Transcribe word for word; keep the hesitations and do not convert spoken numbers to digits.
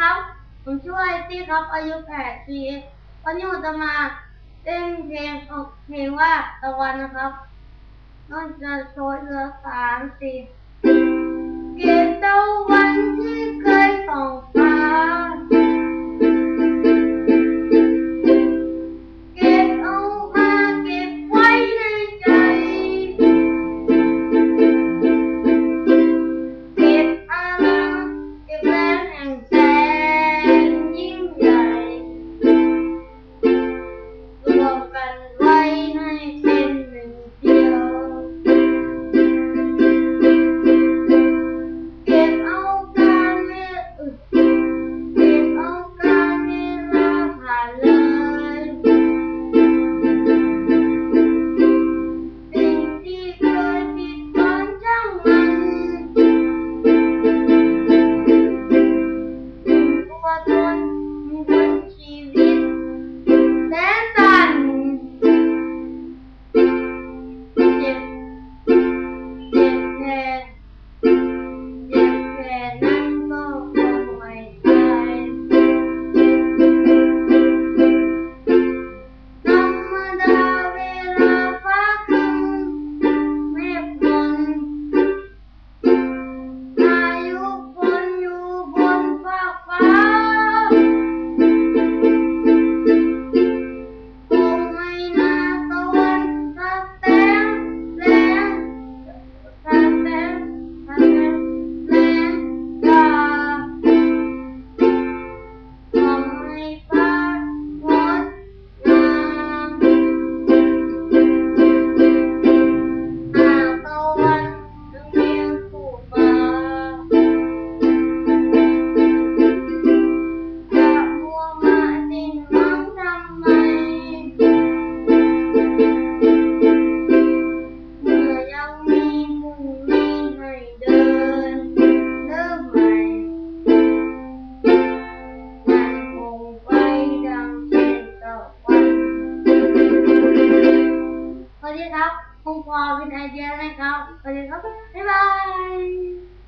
ครับผมชื่อไอตี้ครับอายุแปดปีวันนี้ผมจะมาเต้นเพลงเพลงว่าตะวันนะครับน้องจะโชว์เรือสามสี่เก็บตะวันที่เคยส่องฟ้าเก็บเอามาเก็บไว้ในใจเก็บอารมณ์เก็บแรงแห่งแสงยิ่งใหญ่รวมกันไว้ให้เป็นหนึ่งเดียวเก็บเอาการเวลาเก็บเอาการเวลาผ่านเลยสิ่งที่เคยผิดหวังช่างมันตัวตนบนชีวิตแสนสั้นเจ็บเจ็บแค่เจ็บแค่นั้นก็คงไม่ตายธรรมดาเวลาฟ้าครึ้มเมฆฝนพายุฝนอยู่บนฟากฟ้าคงไม่น่าตะวันถ้าแสงแรงถ้าแสงถ้าแสงแรงกล้าทำให้ฟ้างดงามหากตะวันถึงเพียงคู่ฟ้าอย่ามัวมาสิ้นหวังทำไมเมื่อยังมีพรุ่งนี้ให้เดินเริ่มใหม่มันคงไปดังเช่นตะวันสวัสดีครับผมพอเป็นไอเดียนะครับสวัสดีครับบ๊ายบาย